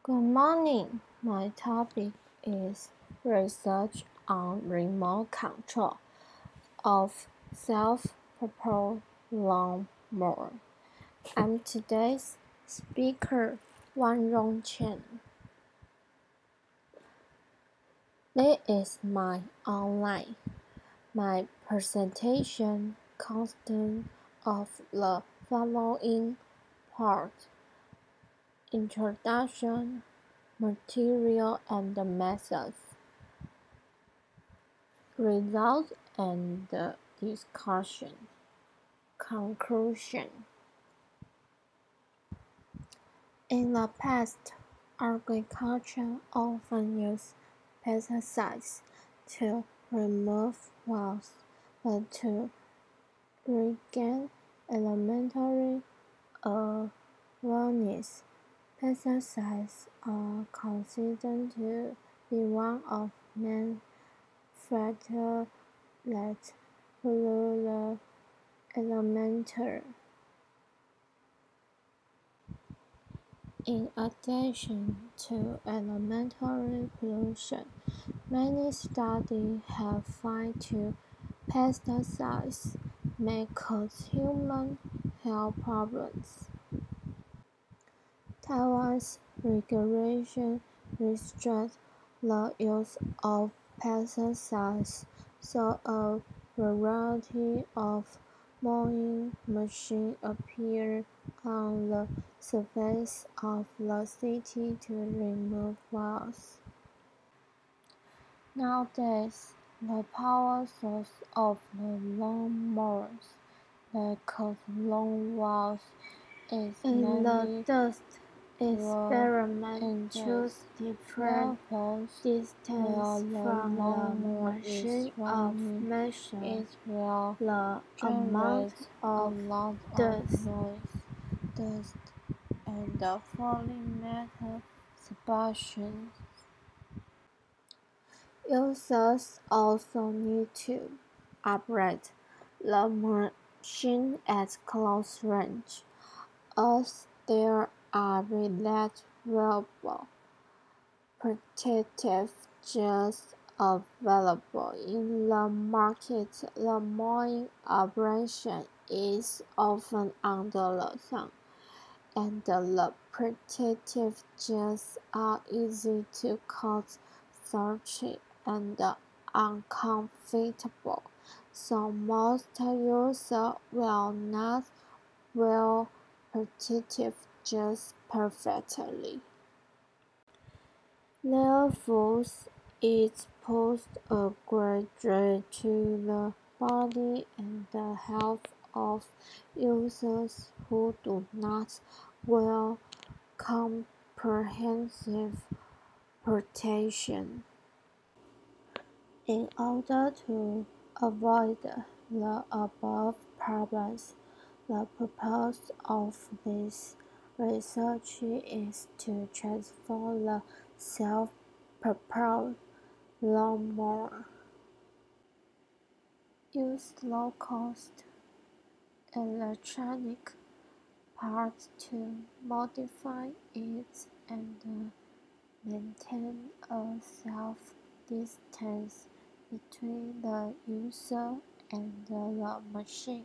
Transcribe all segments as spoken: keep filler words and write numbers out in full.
Good morning. My topic is research on remote control of self-propelled lawnmower. I'm today's speaker, Wan Rong Chen. This is my outline. My presentation consists of the following parts: introduction, material and methods, results and discussion, conclusion. In the past, agriculture often used pesticides to remove weeds, but to regain elementary awareness, pesticides are considered to be one of main factors that pollute the environment. In addition to environmental pollution, many studies have found that pesticides may cause human health problems. Taiwan's regulation restricts the use of pesticides, so a variety of mowing machines appear on the surface of the city to remove weeds. Nowadays, the power source of the lawnmowers that cause lawn weeds is In mainly the dust experiment, choose different distance from the machine of measure the amount of dust. dust and the falling metal explosions. Users also need to operate the machine at close range, as there are less reliable protective gears available in the market. The mowing operation is often under the sun, and the protective gears are easy to cause dirty and uncomfortable, so most users will not wear protective gears perfectly. Therefore, it poses a great threat to the body and the health of users who do not wear comprehensive protection. In order to avoid the above problems, the purpose of this research is to transform the self-propelled lawnmower. Use low-cost electronic parts to modify it and maintain a safe distance between the user and the machine.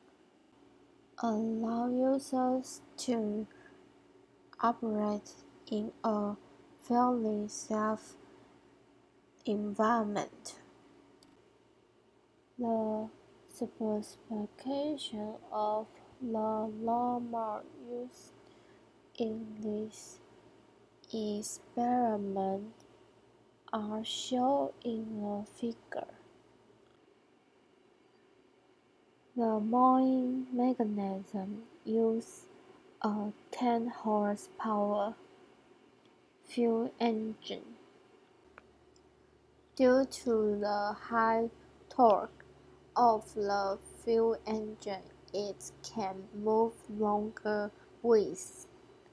Allow users to operate in a fairly safe environment. The specification of the lawnmower used in this experiment are shown in the figure. The mowing mechanism uses a ten horsepower fuel engine. Due to the high torque of the fuel engine, it can move longer widths.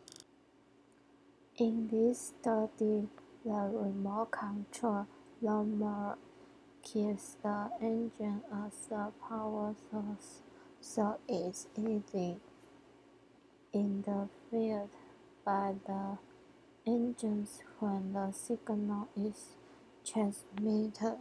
In this study, the remote control lawnmower keeps the engine as the power source, so it's easy interfered by the engines when the signal is transmitted.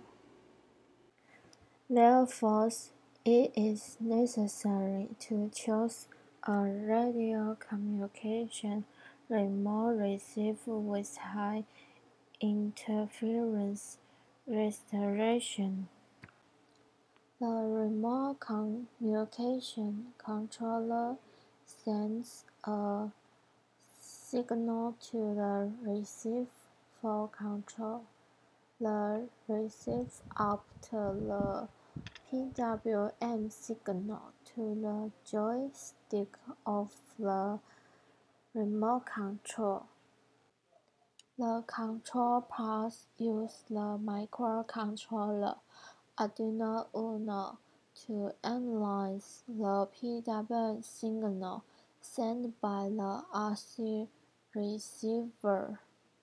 Therefore, it is necessary to choose a radio communication remote receiver with high interference restoration. The remote communication controller sends a signal to the receiver for control. The receiver outputs the P W M signal to the joystick of the remote control. The control path uses the microcontroller Arduino Uno to analyze the P W M signal sent by the R C receiver,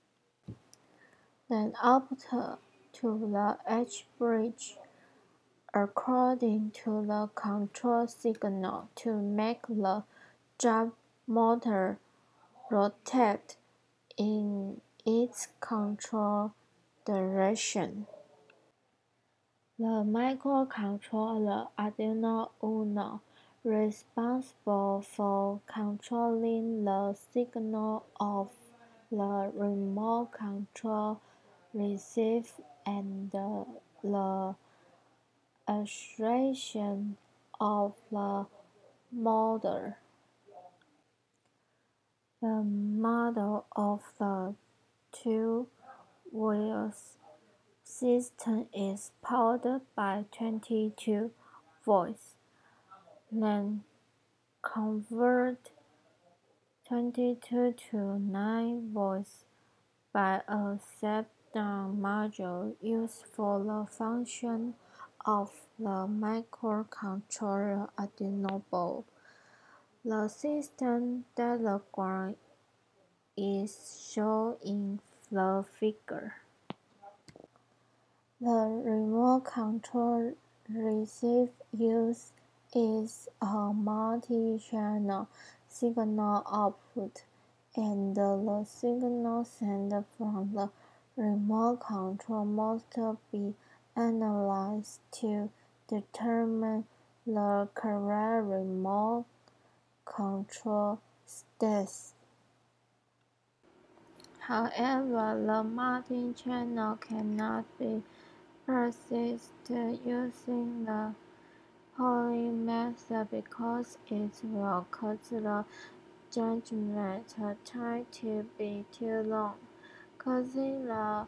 then output to the H bridge according to the control signal to make the drive motor rotate in its control direction. The microcontroller Arduino Uno responsible for controlling the signal of the remote control receiver and the, the actuation of the motor. The model of the two-wheel system is powered by twenty-two volts, then convert twenty-two to nine volts by a step-down module used for the function of the microcontroller Arduino board. The system diagram is shown in the figure. The remote control receiver uses is a multi-channel signal output, and the signal sent from the remote control must be analyzed to determine the correct remote control status. However, the multi-channel cannot be processed using the polling method because it will cause the judgment time to be too long, causing the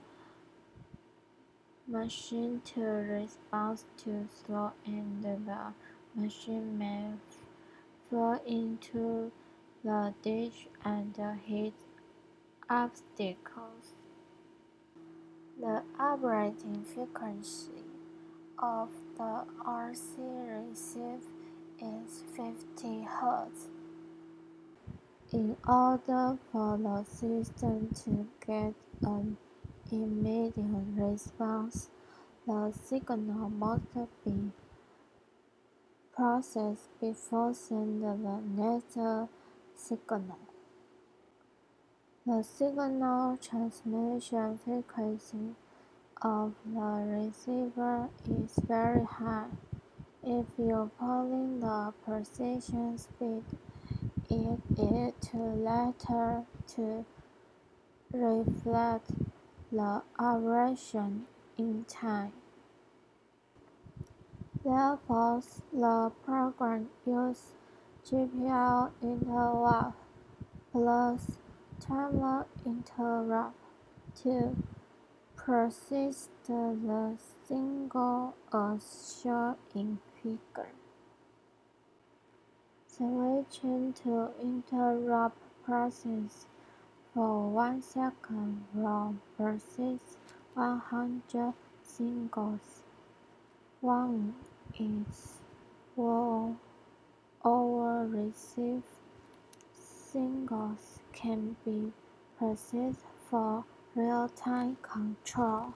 machine to respond too slow, and the machine may fall into the ditch and hit obstacles. The operating frequency of the R C receiver is fifty hertz. In order for the system to get an immediate response, the signal must be processed before sending the next signal. The signal transmission frequency of the receiver is very high. If you pull the processing speed, it is too later to reflect the operation in time. Therefore, the program uses G P I interrupt plus timer interrupt to process the signal as shown in figure. Switching to interrupt process for one second will process one hundred signals. One is over received signals can be processed for real-time control.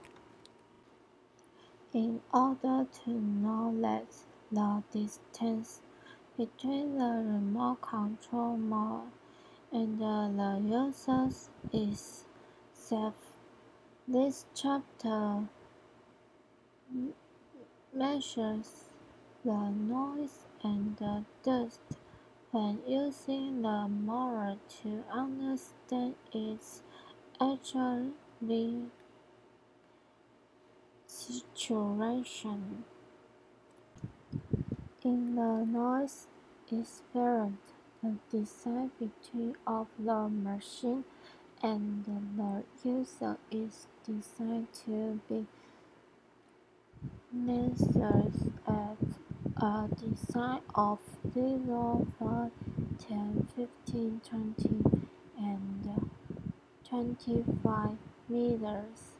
In order to know that the distance between the remote control mower and the users is safe. This chapter measures the noise and the dust when using the mower to understand its actual situation. In the noise experiment, the design between of the machine and the user is designed to be measured at a design of zero, five, ten, fifteen, twenty, and twenty-five meters.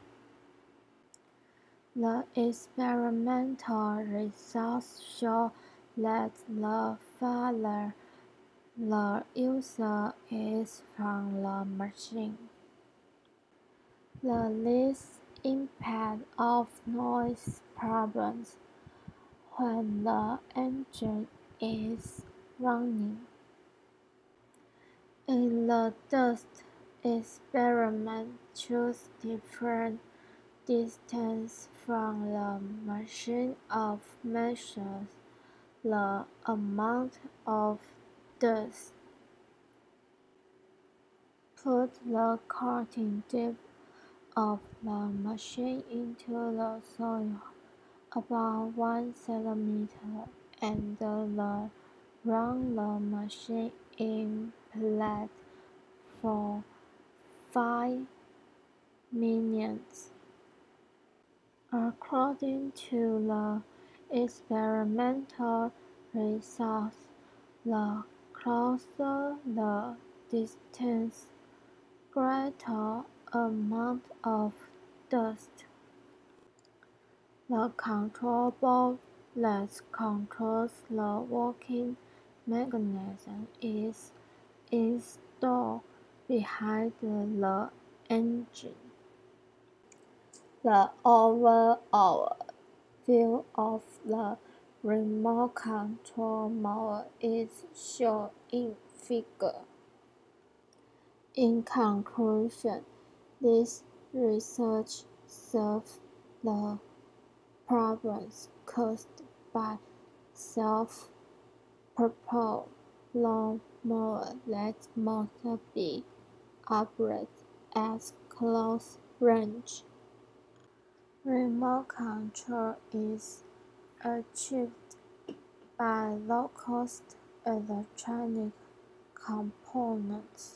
The experimental results show that the farther the user is from the machine, the less impact of noise problems when the engine is running. In the dust experiment, choose different distance from the machine of measures the amount of dust. Put the coating depth of the machine into the soil about one centimeter and the run the machine in place for five minutes. According to the experimental results, the closer the distance, greater amount of dust. The control board that controls the working mechanism is installed behind the engine. The overall view of the remote control mower is shown in figure. In conclusion, this research solves the problems caused by self-propelled lawn mower that must be operated at close range. Remote control is achieved by low-cost electronic components.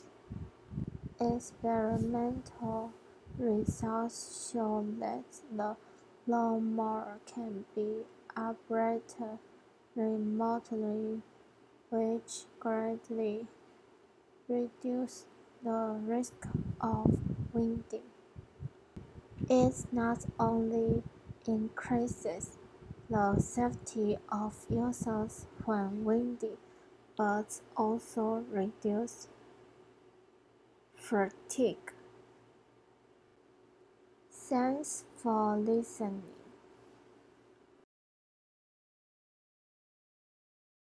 Experimental results show that the lawnmower can be operated remotely, which greatly reduces the risk of winding. It not only increases the safety of users when windy, but also reduces fatigue. Thanks for listening.